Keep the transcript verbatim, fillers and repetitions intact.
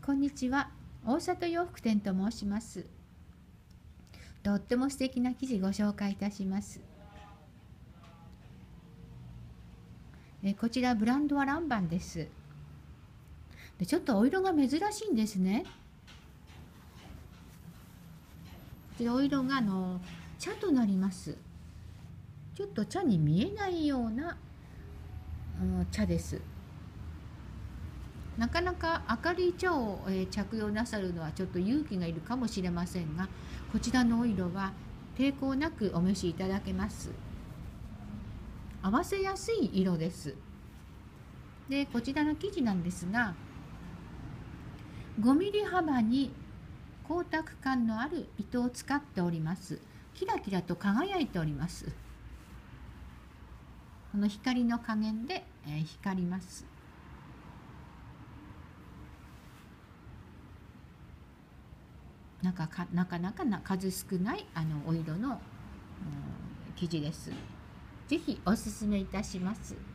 こんにちは。大里洋服店と申します。とっても素敵な生地ご紹介いたします。えこちらブランドはランバンです。でちょっとお色が珍しいんですね。こちらお色があの茶となります。ちょっと茶に見えないような、うん、茶です。なかなか明るい茶を、えー、着用なさるのはちょっと勇気がいるかもしれませんが、こちらのお色は抵抗なくお召しいただけます。合わせやすい色です。でこちらの生地なんですが、ごミリ幅に光沢感のある糸を使っております。キラキラと輝いております。この光の加減で、えー、光ります。なんかかなかなかな数少ないあのお色の、うん、生地です。ぜひおすすめいたします。